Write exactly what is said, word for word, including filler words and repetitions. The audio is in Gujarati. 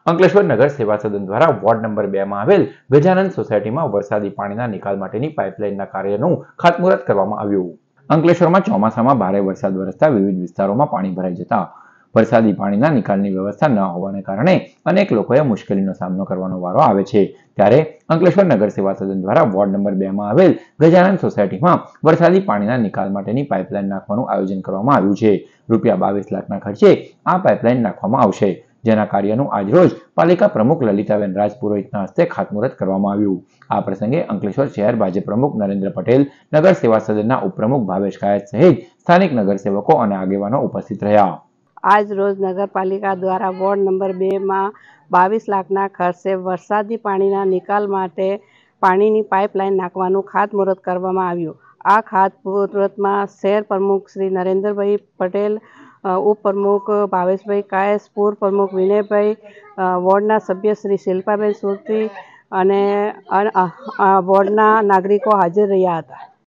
અંકલેશ્વર નગર સેવા સદન દ્વારા વોર્ડ નંબર બે માં આવેલ ગજાનંદ સોસાયટીમાં વરસાદી પાણીના નિકાલ માટેની પાઇપલાઇનના કાર્યનું ખાતમુહૂર્ત કરવામાં આવ્યું। અંકલેશ્વરમાં ચોમાસામાં ભારે વરસાદ વરસતા વિવિધ વિસ્તારોમાં પાણી ભરાઈ જતા વરસાદી પાણીના નિકાલની વ્યવસ્થા ન હોવાને કારણે અનેક લોકોએ મુશ્કેલીનો સામનો કરવાનો વારો આવે છે। ત્યારે અંકલેશ્વર નગર સેવા સદન દ્વારા વોર્ડ નંબર બે માં આવેલ ગજાનંદ સોસાયટીમાં વરસાદી પાણીના નિકાલ માટેની પાઇપલાઇન નાખવાનું આયોજન કરવામાં આવ્યું છે। રૂપિયા બાવીસ લાખના ખર્ચે આ પાઇપલાઇન નાખવામાં આવશે, જેના કાર્યનું આજરોજ પાલિકા પ્રમુખ લલિતાબેન રાજપુરોહિતના હસ્તે ખાતમુહૂર્ત કરવામાં આવ્યું। આ પ્રસંગે અંકલેશ્વર શહેર ભાજપ પ્રમુખ નરેન્દ્ર પટેલ, નગર સેવા સદનના ઉપપ્રમુખ ભાવેશ કાયત સહિત સ્થાનિક નગરસેવકો અને આગેવાનો ઉપસ્થિત રહ્યા। આજ રોજ નગરપાલિકા દ્વારા વોર્ડ નંબર બે માં બાવીસ લાખના ખર્ચે વરસાદી પાણીના નિકાલ માટે પાણીની પાઇપલાઇન નાખવાનું ખાતમુહૂર્ત કરવામાં આવ્યું। આ ખાતમુહૂર્તમાં શહેર પ્રમુખ શ્રી નરેન્દ્રભાઈ પટેલ, ઉપપ્રમુખ ભાવેશભાઈ કાયસ, પૂર્વ પ્રમુખ વિનયભાઈ, વોર્ડના સભ્ય શ્રી શિલ્પાબેન સુરતી અને વોર્ડના નાગરિકો હાજર રહ્યા હતા।